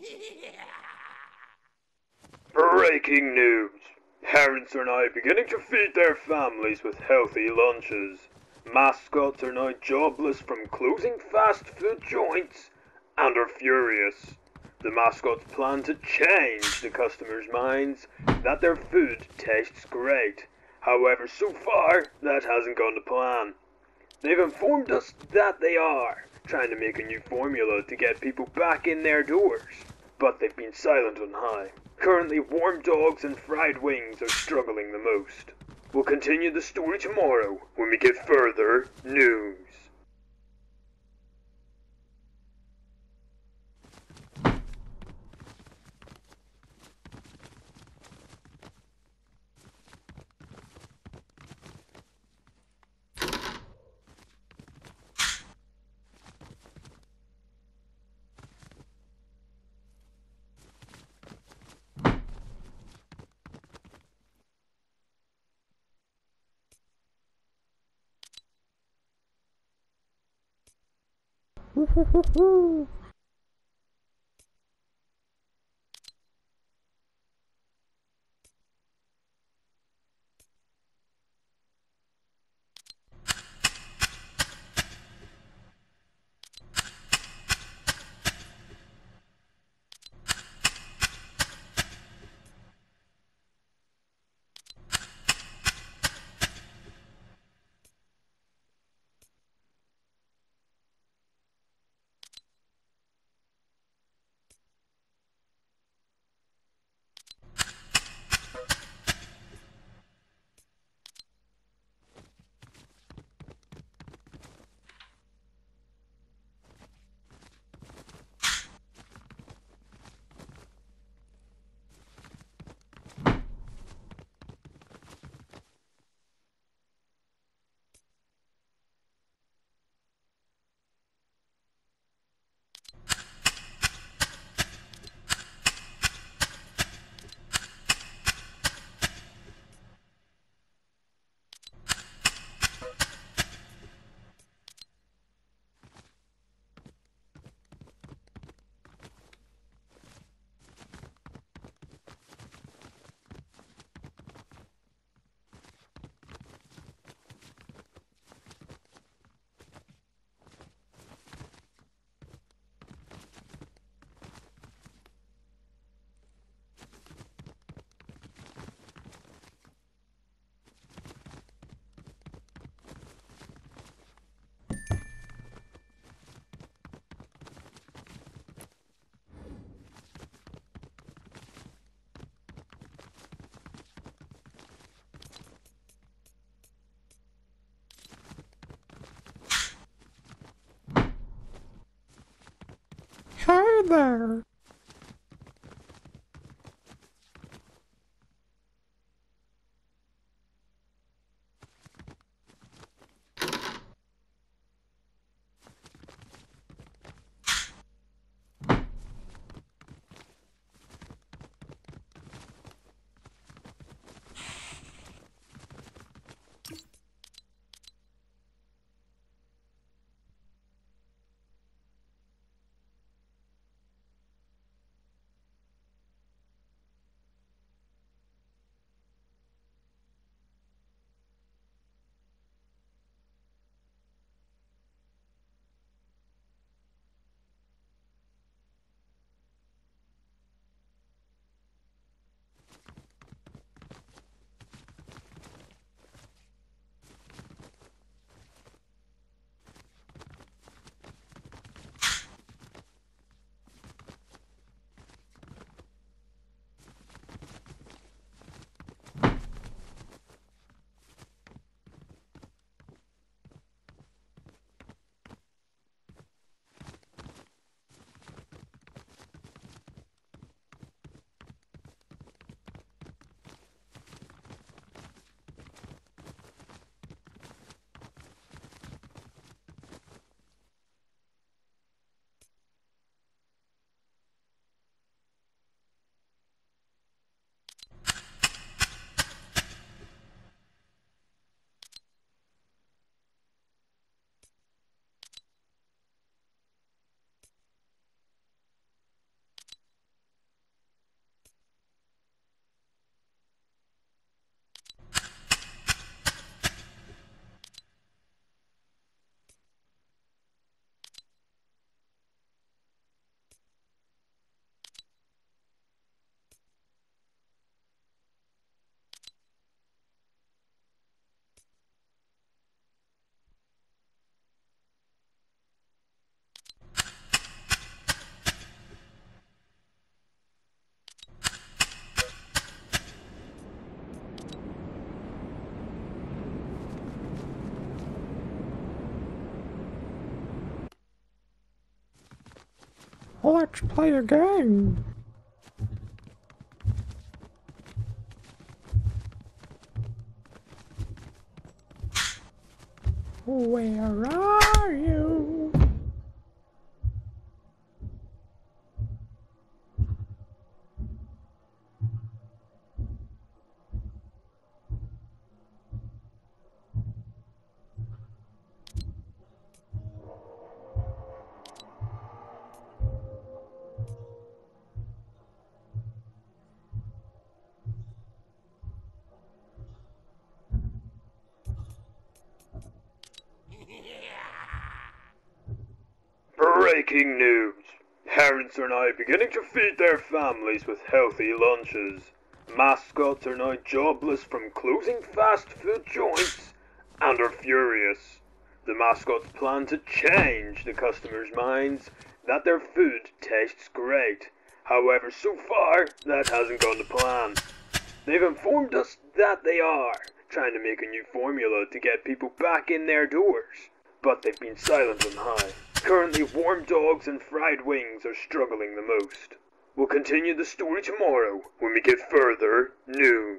Breaking news. Parents are now beginning to feed their families with healthy lunches. Mascots are now jobless from closing fast food joints and are furious. The mascots plan to change the customers' minds that their food tastes great. However, so far, that hasn't gone to plan. They've informed us that they are trying to make a new formula to get people back in their doors, but they've been silent on high. Currently, warm dogs and fried wings are struggling the most. We'll continue the story tomorrow when we get further news. Hi there. Let's play a game. Where are you? Breaking news! Parents are now beginning to feed their families with healthy lunches. Mascots are now jobless from closing fast food joints and are furious. The mascots plan to change the customers' minds that their food tastes great. However, so far, that hasn't gone to plan. They've informed us that they are trying to make a new formula to get people back in their doors, but they've been silent on high. Currently, warm dogs and fried wings are struggling the most. We'll continue the story tomorrow when we get further news.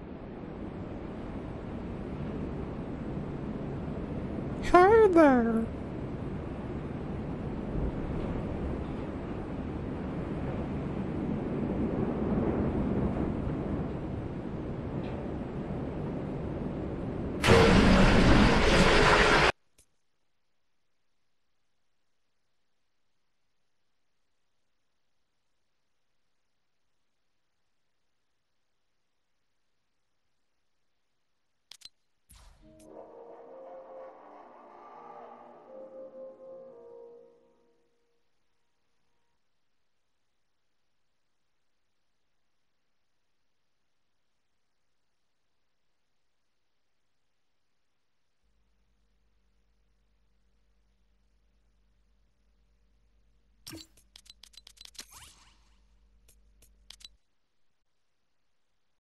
Hey there.